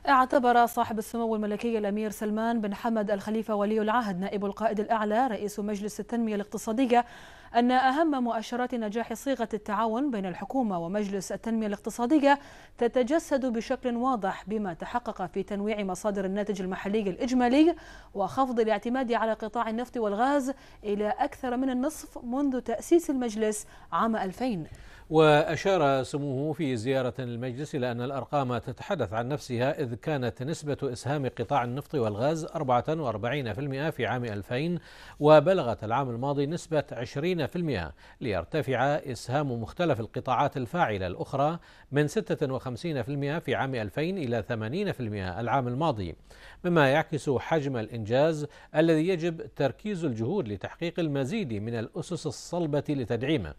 اعتبر صاحب السمو الملكي الأمير سلمان بن حمد الخليفة ولي العهد نائب القائد الأعلى رئيس مجلس التنمية الاقتصادية أن أهم مؤشرات نجاح صيغة التعاون بين الحكومة ومجلس التنمية الاقتصادية تتجسد بشكل واضح بما تحقق في تنويع مصادر الناتج المحلي الإجمالي وخفض الاعتماد على قطاع النفط والغاز إلى أكثر من النصف منذ تأسيس المجلس عام 2000. وأشار سموه في زيارة المجلس إلى أن الأرقام تتحدث عن نفسها، إذ كانت نسبة إسهام قطاع النفط والغاز 44% في عام 2000 وبلغت العام الماضي نسبة 20%، ليرتفع إسهام مختلف القطاعات الفاعلة الأخرى من 56% في عام 2000 إلى 80% العام الماضي، مما يعكس حجم الإنجاز الذي يجب تركيز الجهود لتحقيق المزيد من الأسس الصلبة لتدعيمه.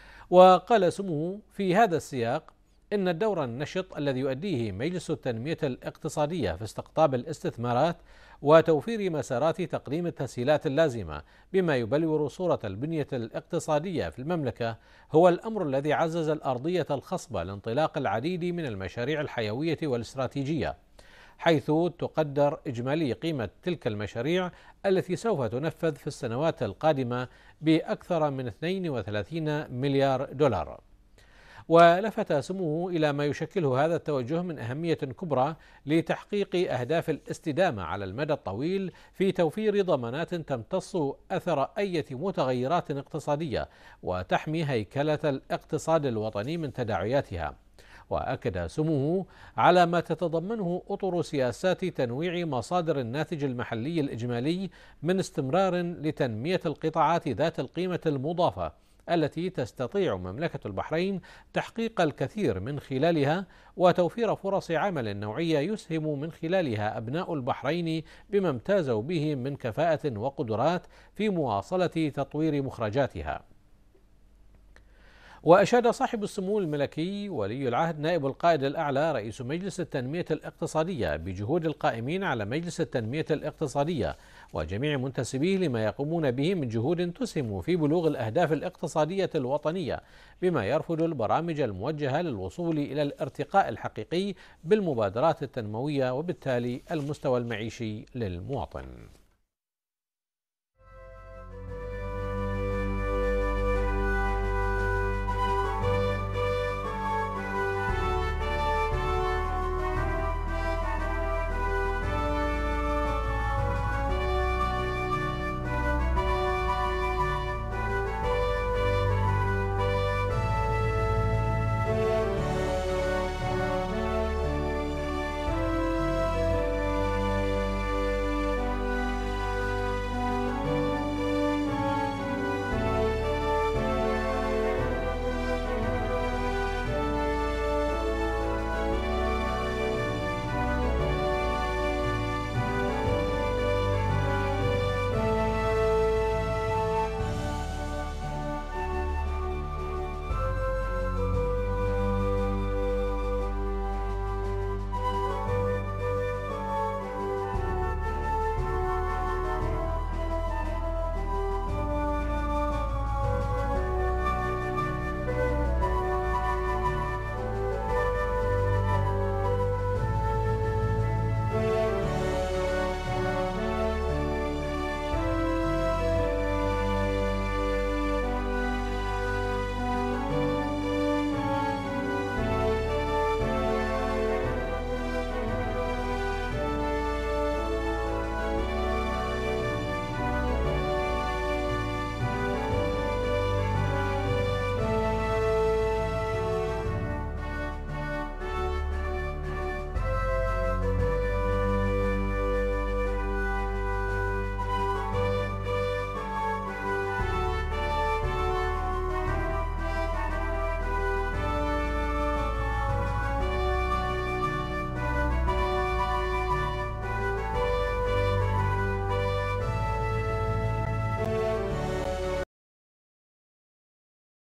وقال سموه في هذا السياق إن الدور النشط الذي يؤديه مجلس التنمية الاقتصادية في استقطاب الاستثمارات وتوفير مسارات تقديم التسهيلات اللازمة بما يبلور صورة البنية الاقتصادية في المملكة هو الأمر الذي عزز الأرضية الخصبة لانطلاق العديد من المشاريع الحيوية والاستراتيجية، حيث تقدر إجمالي قيمة تلك المشاريع التي سوف تنفذ في السنوات القادمة بأكثر من 32 مليار دولار. ولفت سموه إلى ما يشكله هذا التوجه من أهمية كبرى لتحقيق أهداف الاستدامة على المدى الطويل في توفير ضمانات تمتص أثر أي متغيرات اقتصادية وتحمي هيكلة الاقتصاد الوطني من تداعياتها. وأكد سموه على ما تتضمنه أطر سياسات تنويع مصادر الناتج المحلي الإجمالي من استمرار لتنمية القطاعات ذات القيمة المضافة التي تستطيع مملكة البحرين تحقيق الكثير من خلالها وتوفير فرص عمل نوعية يسهم من خلالها أبناء البحرين بما امتازوا به من كفاءة وقدرات في مواصلة تطوير مخرجاتها. وأشاد صاحب السمو الملكي ولي العهد نائب القائد الأعلى رئيس مجلس التنمية الاقتصادية بجهود القائمين على مجلس التنمية الاقتصادية وجميع منتسبيه لما يقومون به من جهود تسهم في بلوغ الأهداف الاقتصادية الوطنية، بما يرفض البرامج الموجهة للوصول إلى الارتقاء الحقيقي بالمبادرات التنموية وبالتالي المستوى المعيشي للمواطن.